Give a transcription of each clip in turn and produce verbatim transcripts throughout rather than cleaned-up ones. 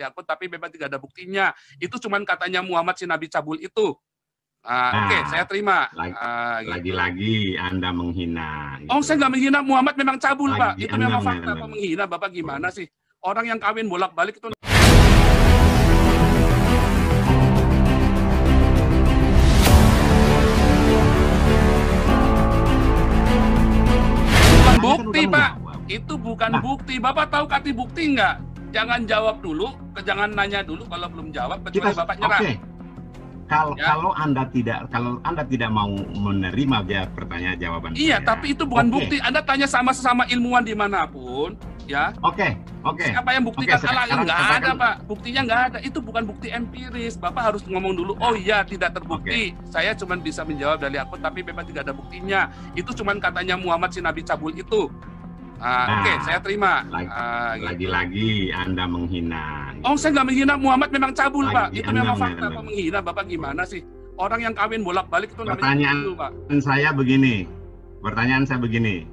di akun, tapi memang tidak ada buktinya. Itu cuman katanya Muhammad si Nabi cabul itu. Nah, Nah, oke, okay, saya terima. Lagi-lagi uh, gitu. Anda menghina. Gitu. Oh, saya nggak menghina, Muhammad memang cabul, lagi, Pak. Itu Anda memang fakta. Apa menghina, Bapak gimana sih? Orang yang kawin bolak-balik itu... Bukan bukti, Pak. Itu bukan nah. bukti. Bapak tahu kati bukti nggak? Jangan jawab dulu, jangan nanya dulu kalau belum jawab, kecuali Kita, Bapak nyerah. Okay. Kalau, ya. kalau Anda tidak kalau Anda tidak mau menerima dia pertanyaan jawaban Iya, saya. Tapi itu bukan okay. bukti. Anda tanya sama sesama ilmuwan dimanapun, ya. Oke, okay. oke. Okay. Siapa yang buktikan okay, Allah? Nggak ada, Pak. Buktinya nggak ada. Itu bukan bukti empiris. Bapak harus ngomong dulu. Oh iya, tidak terbukti. Okay. Saya cuma bisa menjawab dari akun, tapi memang tidak ada buktinya. Itu cuma katanya Muhammad si Nabi cabul itu. Nah, nah, Oke, okay, saya terima. Lagi-lagi uh, gitu. Anda menghina. Oh, saya nggak menghina, Muhammad memang cabul, lagi Pak. Itu memang fakta. Apa menghina, Bapak gimana sih? Orang yang kawin bolak-balik itu namanya pertanyaan cabul, Pak. Saya begini, pertanyaan saya begini,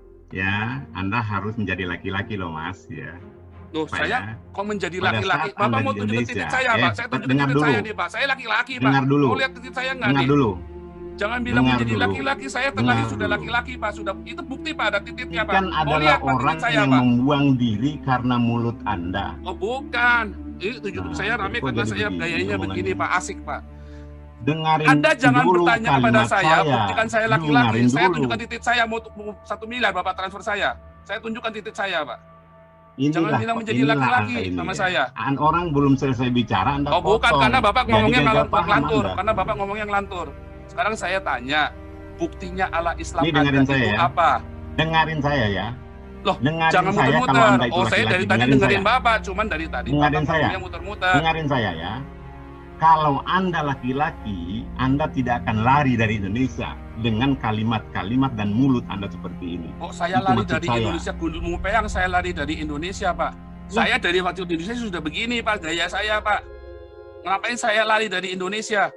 ya, Anda harus menjadi laki-laki loh, Mas, ya. Loh, saya kok menjadi laki-laki? Bapak mau tunjukin titik saya, eh, Pak? Saya tunjukin titik saya nih, Pak. Saya laki-laki, Pak. Dengar dulu. Mau lihat titik saya nggak nih? Dengar dulu. Jangan bilang Dengar menjadi laki-laki, saya terlahir sudah laki-laki, Pak. Sudah itu bukti, Pak, ada titiknya, Pak. Kan adalah orang saya, yang Pak. membuang diri karena mulut Anda. Oh, bukan. Ini tunjuk nah, saya rame karena saya gayanya begini, Pak. Asik, Pak. Dengarin Anda jangan bertanya kepada saya, saya, buktikan saya laki-laki. Saya tunjukkan titik saya, mau satu miliar Bapak transfer saya. Saya tunjukkan titik saya, Pak. Inilah, jangan bilang menjadi laki-laki sama ya. saya. Orang belum selesai bicara, Anda Oh, bukan, potong. Karena Bapak ngomongnya ngelantur. Karena Bapak ngomongnya ngelantur. Sekarang saya tanya, buktinya Allah Islam Ini dengerin ada saya itu ya. apa? Dengarin saya ya. Loh, dengarin jangan muter-muter. Oh, saya dari tadi dengerin saya. Bapak, cuman dari tadi dengerin Bapak saya. muter-muter. Dengerin saya ya. Kalau Anda laki-laki, Anda tidak akan lari dari Indonesia dengan kalimat-kalimat dan mulut Anda seperti ini. Oh, saya itu lari dari saya. Indonesia, gundul mupeyang, saya lari dari Indonesia, Pak. Ya. Saya dari waktu di Indonesia sudah begini, Pak, gaya saya, Pak. Ngapain saya lari dari Indonesia?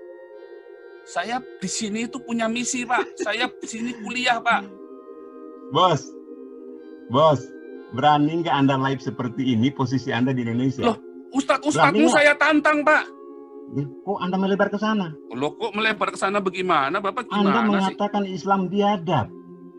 Saya di sini itu punya misi, Pak. Saya di sini kuliah, Pak. Bos, bos, berani nggak Anda live seperti ini posisi Anda di Indonesia? Loh, Ustadz-ustadzmu saya tantang, Pak. Kok Anda melebar ke sana? Loh, kok melebar ke sana bagaimana, Bapak? Gimana Anda mengatakan sih? Islam biadab.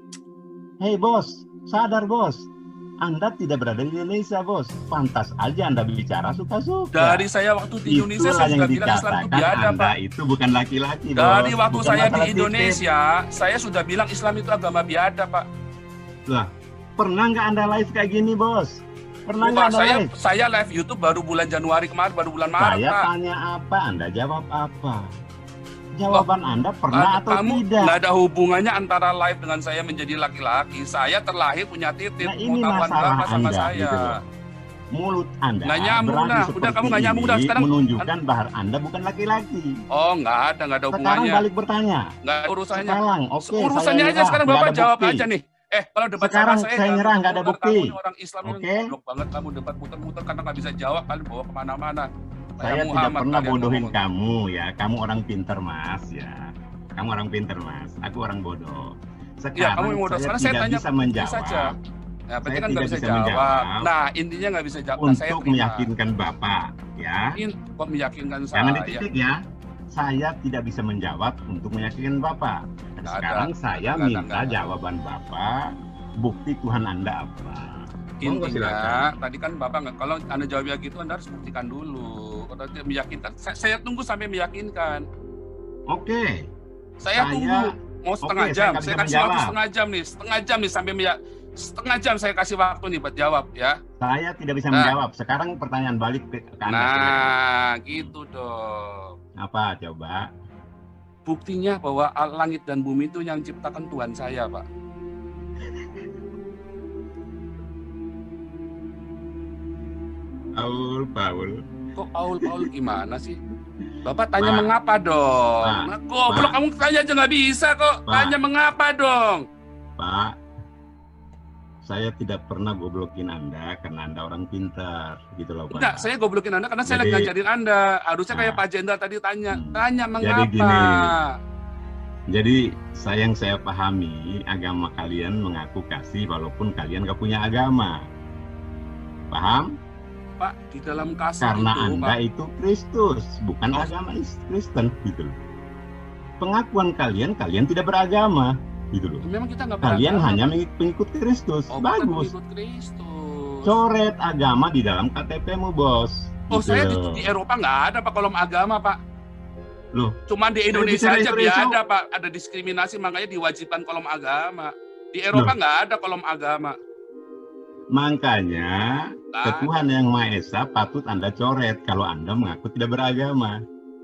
Hei, bos, sadar, bos. Anda tidak berada di Indonesia, bos. Pantas aja Anda bicara suka-suka. Dari saya waktu di Indonesia, Itulah saya sudah bilang Islam itu biadab, Pak. Itu bukan laki-laki, bos. Dari waktu bukan saya di Indonesia, titik. saya sudah bilang Islam itu agama biadab, Pak. Lah, pernah nggak Anda live kayak gini, bos? Pernah nggak Anda saya, live? Saya live YouTube baru bulan Januari kemarin, baru bulan Maret, Saya Pak. tanya apa, Anda jawab apa? Jawaban oh, Anda pernah atau kamu tidak? Nggak ada hubungannya antara live dengan saya menjadi laki-laki. Saya terlahir punya titik, nah, ini masalah sama Anda, saya. Gitu Mulut Anda nggak nyambung dah. Udah kamu nggak nyambung dah sekarang. Menunjukkan bahwa Anda bukan laki-laki. Oh, nggak ada, nggak ada hubungannya. Sekarang balik bertanya. Nggak urusannya. Sekarang, oke. Okay, urusannya aja sekarang Bapak jawab bukti. aja nih. Eh, kalau debat sekarang sama saya, saya nyerah, nggak ada bukti. Kamu orang Islam Oke. Okay. Goblok banget kamu debat muter-muter karena nggak bisa jawab, kalian bawa kemana-mana. Saya Muhammad tidak pernah bodohin kamu ya. Kamu orang pinter, Mas ya. Kamu orang pinter, Mas. Aku orang bodoh. Sekarang ya, kamu yang bodoh. saya Sekarang tidak saya tanya bisa menjawab. Saja. Ya, berarti saya kan nggak bisa, bisa jawab. jawab. Nah, intinya nggak bisa jawab. Untuk nah, saya meyakinkan Bapak, ya. Kok meyakinkan saya? Jangan dititik ya. Saya tidak bisa menjawab untuk meyakinkan Bapak. Nggak Sekarang ada. saya Nggak minta ada. jawaban Bapak. Bukti Tuhan Anda apa? Intinya, tadi kan Bapak nggak, kalau Anda jawabnya gitu, Anda harus buktikan dulu. Kalau tidak meyakinkan, saya, saya tunggu sampai meyakinkan. Oke. Okay. Saya, saya tunggu, mau setengah okay, jam. Saya, saya kasih waktu setengah jam nih, setengah jam nih sampai meyak, setengah jam saya kasih waktu nih buat jawab ya. Saya tidak bisa nah. menjawab. Sekarang pertanyaan balik ke Anda. Nah, sebenarnya. gitu dong. Apa coba? Buktinya bahwa langit dan bumi itu yang ciptakan Tuhan saya, Pak. Paul, Paul. Kok Paul, Paul gimana sih? Bapak tanya Pak. Mengapa dong? Pak. Nah, goblok, kamu tanya aja nggak bisa kok. Pak. Tanya mengapa dong? Pak, saya tidak pernah goblokin Anda karena Anda orang pintar, gitu loh Pak. Enggak, saya goblokin Anda karena jadi, saya lagi ngajarin Anda. Harusnya nah, kayak Pak Jenderal tadi tanya. Hmm, tanya mengapa? Jadi gini, jadi saya yang saya pahami, agama kalian mengaku kasih walaupun kalian gak punya agama. Paham? Pak, di dalam kasih Karena itu, Anda Pak. itu Kristus, bukan Oh. agama Kristen gitu loh. Pengakuan kalian, kalian tidak beragama gitu loh. Memang kita nggak Kalian beragama, hanya Pak. pengikut Kristus. Oh, bukan Bagus. pengikut Kristus. Coret agama di dalam K T P-mu, Bos. Oh, Gitu saya di, loh. di Eropa nggak ada, Pak, kolom agama, Pak. Loh, Cuman di Saya Indonesia bicara aja Indonesia. biar ada, Pak. Ada diskriminasi, makanya diwajibkan kolom agama. Di Eropa Loh. nggak ada kolom agama. makanya Nggak ke Tuhan yang Maha Esa patut Anda coret kalau Anda mengaku tidak beragama.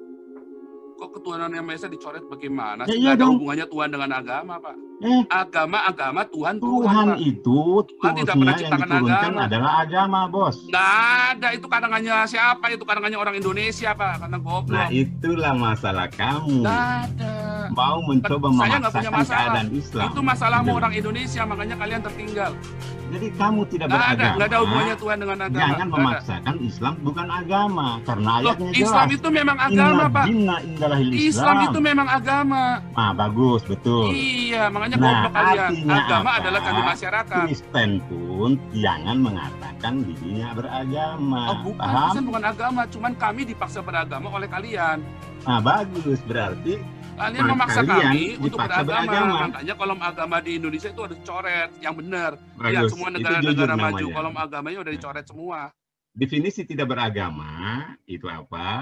Kok ketuhanan yang Maha Esa dicoret bagaimana? Ya sih? iya Nggak ada dong. hubungannya Tuhan dengan agama, Pak. Eh, Agama-agama Tuhan, Tuhan, Tuhan Pak. itu Tuhan tidak pernah toolsnya yang ciptakan diturunkan agama. adalah agama, Bos. Nggak ada, itu karangannya siapa? Itu karangannya orang Indonesia, Pak. Karena goblok. Nah, itulah masalah kamu. Nggak ada. Mau mencoba Saya nggak punya memaksakan masalah. keadaan Islam. Itu masalahmu Gitu. orang Indonesia, makanya kalian tertinggal. Jadi kamu tidak Nggak ada, beragama. nggak ada hubungannya Tuhan dengan agama. Jangan Nggak ada. memaksakan Islam bukan agama karena Loh, ayatnya Islam jelas. itu memang agama, Inna Pak. dinna indallahil Islam Islam. itu memang agama. Ah, bagus, betul. Iya, makanya Nah, goblok kalian. artinya Agama apa? adalah candi masyarakat. Kristen pun jangan mengatakan dirinya beragama. Oh, bukan, Paham? Kristen bukan agama, cuman kami dipaksa beragama oleh kalian. Nah, bagus. Berarti Kalian Nah, memaksa kalian kami untuk dipaksa beragama. beragama. Makanya kolom agama di Indonesia itu harus coret, yang benar. Ya, bagus. semua Itu negara-negara jujur maju namanya. kolom agamanya udah dicoret semua. Definisi tidak beragama itu apa?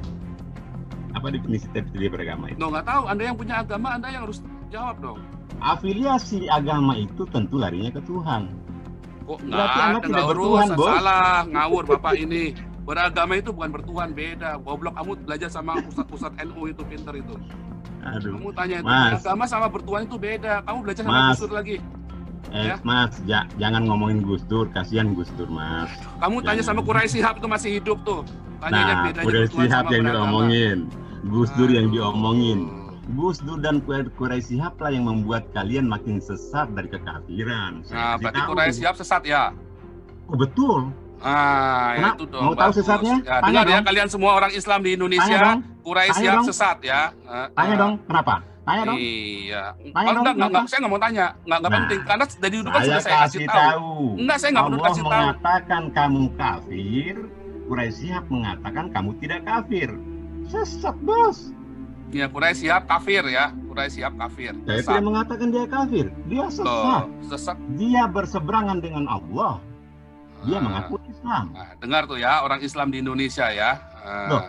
Apa definisi tidak beragama itu? No, nggak tahu. Anda yang punya agama, Anda yang harus jawab dong. Afiliasi agama itu tentu larinya ke Tuhan. Kok nggak Berarti Anda ada, tidak nggak bertuhan, urus, Bos. salah, ngawur Bapak ini. Beragama itu bukan bertuhan, beda. Goblok, kamu belajar sama pusat-pusat N U itu, pinter itu. Aduh. Kamu tanya itu, Mas. beragama sama bertuhan itu beda. Kamu belajar sama Mas. Gus Dur lagi. Eh, Ya. Mas, ja- jangan ngomongin Gus Dur, kasihan Dur, Mas. Kamu tanya sama Quraisy Shihab itu masih hidup tuh. Tanya yang Nah, bedanya udah bertuhan Shihab sama yang beragama. diomongin, Gus Dur yang Aduh. diomongin. Gus Dur dan Quraisy Shihab lah yang membuat kalian makin sesat dari kekafiran. Saya Nah, kasih berarti tahu. Quraisy Shihab sesat ya? Oh, betul. Ah, ya Kenapa? itu dong. Mau tahu bagus. sesatnya? Ya, Tanya dengar ya dong. kalian semua orang Islam di Tanya Indonesia, dong. Quraisy Tanya Shihab dong. sesat ya. Ah, Tanya ah. dong, kenapa? Tanya dong. Iya. Tanya Oh, dong, enggak, enggak, kenapa? enggak, saya nggak mau tanya. Enggak, enggak Nah, penting. Karena dari dulu kan Saya sudah saya kasih kasih tahu. tahu. Enggak, saya nggak perlu Allah kasih tahu. mengatakan kamu kafir, Quraisy Shihab mengatakan kamu tidak kafir. Sesat, Bos. Ya, Quraisy Shihab kafir ya. Quraisy Shihab kafir. Saya Sesat. tidak mengatakan dia kafir. Dia sesat. Loh, sesat. Dia berseberangan dengan Allah. Dia Ah. mengaku Islam. Nah, dengar tuh ya, orang Islam di Indonesia ya. Ah. Loh.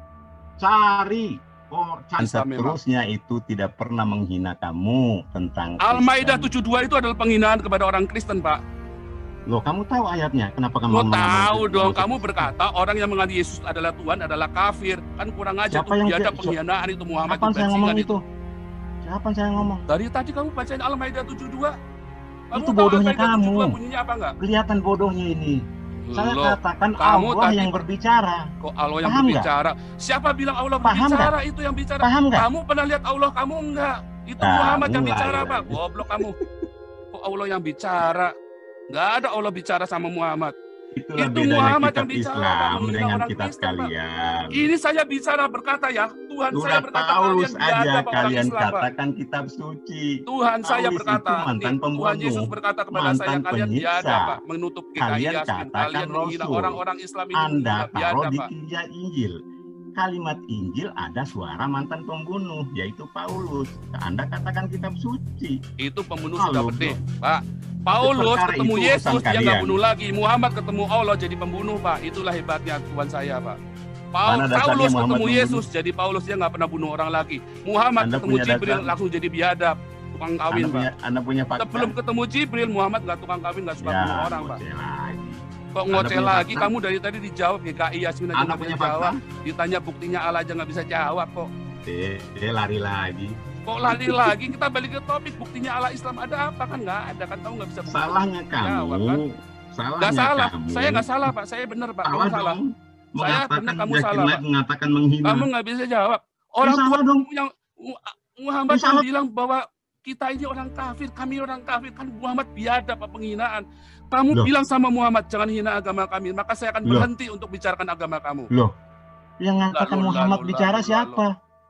Cari oh, cari Islam memang. seterusnya itu tidak pernah menghina kamu tentang Al-Maidah Kristen. tujuh puluh dua itu adalah penghinaan kepada orang Kristen, Pak. Loh, kamu tahu ayatnya? Kenapa kamu Lo ngomong- tahu ngomong- dong, kamu berkata orang yang mengatakan Yesus adalah Tuhan adalah kafir. Kan kurang aja Siapa tuh, yang- biadab si- penghinaan itu Muhammad Kapan saya bajingan ngomong itu. itu? Siapa yang saya ngomong? Dari tadi kamu bacain Al-Maidah tujuh puluh dua. Kamu Itu tahu bodohnya Al-Maidah tujuh puluh dua kamu. bunyinya apa enggak? Kelihatan bodohnya ini. Saya Loh, katakan kamu Allah tadi- yang berbicara. kok Allah yang Paham berbicara? Siapa bilang Allah Paham berbicara? Itu yang bicara. Paham nggak? Kamu pernah lihat Allah, kamu enggak? Itu Nah, Muhammad yang mulai bicara, lagi. Pak. Goblok kamu. Kok Allah yang bicara? Enggak ada Allah bicara sama Muhammad. Itulah Itu bedanya Muhammad kitab yang bicara, Pak, Islam menghina dengan orang kitab Kristen, Pak. kalian. Ini saya bicara berkata ya, Tuhan saya Surat berkata Paulus kalian aja biadab orang kalian Islam, Pak. katakan kitab suci. Tuhan saya Paulus berkata, itu mantan nih, Tuhan pembunuh, Yesus berkata kepada mantan saya, kalian penyiksa. biadab, Pak, menutup G K I Kalian Yasmin, katakan kalian menghina Rasul. orang-orang Islam ini Anda juga taruh biadab, di Pak. tiga Injil. Kalimat Injil ada suara mantan pembunuh, yaitu Paulus. Anda katakan kitab suci. Itu pembunuh Halo, sudah bro. benih, Pak. Paulus perkara ketemu itu Yesus, urusan dia nggak kalian. bunuh lagi. Muhammad ketemu Allah jadi pembunuh, Pak. Itulah hebatnya Tuhan saya, Pak. Paul, Mana dasarnya Paulus Muhammad ketemu membunuh? Yesus, jadi Paulus dia nggak pernah bunuh orang lagi. Muhammad Anda ketemu punya Jibril, dasar? langsung jadi biadab, tukang kawin, Anda punya, Pak. Anda punya fakta? Sebelum ketemu Jibril, Muhammad nggak tukang kawin, nggak suka Ya, bunuh orang, Pak. ngoceh lagi. Kok Anda ngoceh punya lagi? fakta? Kamu dari tadi dijawab G K I Yasmin aja Anda nggak punya bisa fakta? jawab. Ditanya buktinya Allah aja nggak bisa jawab kok. Eh, dia lari lagi. Kok lari lagi? Kita balik ke topik. Buktinya Allah Islam ada apa? Kan nggak ada. Kan kamu nggak bisa bukti. Salahnya Jawab, kan? kamu. Salahnya Nggak salah. kamu. Saya nggak salah, Pak. Saya benar, Pak. Kamu Salah salah. dong. Saya Mengatakan benar, kamu yakin salah, naik, Pak. mengatakan menghina. Kamu nggak bisa jawab. Ya, Orang salah tua dong. yang Mu- Muhammad Ya, yang salah. bilang bahwa kita ini orang kafir, kami orang kafir. Kan Muhammad biadab, Pak, penghinaan. Kamu Loh. bilang sama Muhammad, jangan hina agama kami. Maka saya akan Loh. berhenti untuk bicarakan agama kamu. Loh, yang mengatakan Lalu, Muhammad lalu, bicara lalu, siapa?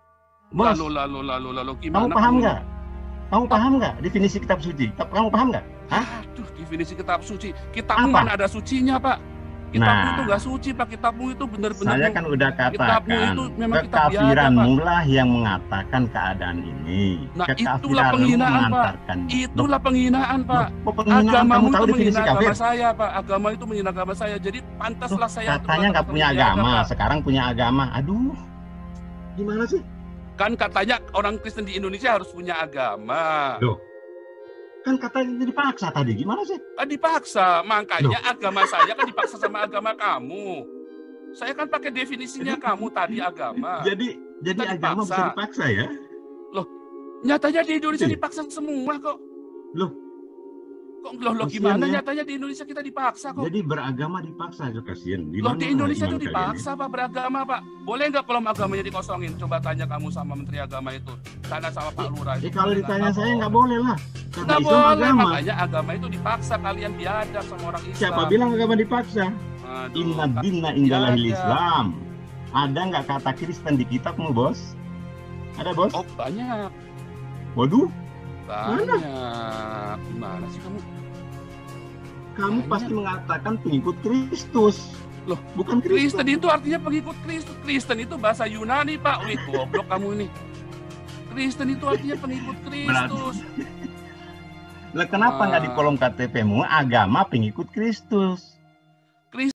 Bos, Lalu, lalu, lalu, lalu. kamu Gimana paham kamu? nggak? Kamu paham nggak definisi kitab suci? Kamu paham nggak? Hah? Aduh, definisi kitab suci. Kitab Apa? mana ada sucinya, Pak? Kitabmu Nah, itu nggak suci, Pak. Kitabmu itu benar-benar. Saya kan udah Kitabmu katakan, itu memang kitab biadab, Pak. kekafiranmu lah yang mengatakan keadaan ini. Nah, itulah Kekafiranmu penghinaan, Pak. mengantarkan. Itulah penghinaan, Pak. Loh, kok penghinaan? Kamu Agamamu tahu itu definisi menghina kafir? agama saya, Pak. Agama itu menghina agama saya. Jadi pantaslah saya untuk Katanya nggak mengatakan punya biadab, agama, Pak. sekarang punya agama. Aduh, gimana sih? Kan katanya orang Kristen di Indonesia harus punya agama. Loh, kan katanya dipaksa tadi, gimana sih? Kan dipaksa, makanya Loh. agama saya kan dipaksa sama agama kamu. Saya kan pakai definisinya kamu tadi agama. Jadi, jadi Kita agama dipaksa. bisa dipaksa ya? Loh, nyatanya di Indonesia Iya. dipaksa semua kok. Loh, Kok loh, loh kasihan gimana ya. nyatanya di Indonesia kita dipaksa kok. Jadi beragama dipaksa, itu kasihan. Loh Gimana di Indonesia itu iman kalian dipaksa Pak beragama Pak. Boleh nggak kalau agamanya dikosongin? Coba tanya kamu sama Menteri Agama itu. Tanya sama Pak Lurah. ini? Eh, itu. kalau Boleh ditanya nggak? saya nggak boleh lah. Kata Nggak Islam boleh, agama. makanya agama itu dipaksa. Kalian biadab sama orang Islam. Siapa bilang agama dipaksa? Aduh, Inna Pak. dinna indallahil Biadab. Islam. Ada nggak kata Kristen di kitabmu, Bos? Ada, Bos? Oh banyak. Waduh, Banyak. Gimana sih kamu? kamu Banyak. pasti mengatakan pengikut Kristus. Loh, bukan Kristen. Kristen itu artinya pengikut Kristus. Kristen itu bahasa Yunani, Pak. Wih, goblok kamu ini. Kristen itu artinya pengikut Kristus. Lah kenapa nggak di kolom K T P-mu agama pengikut Kristus?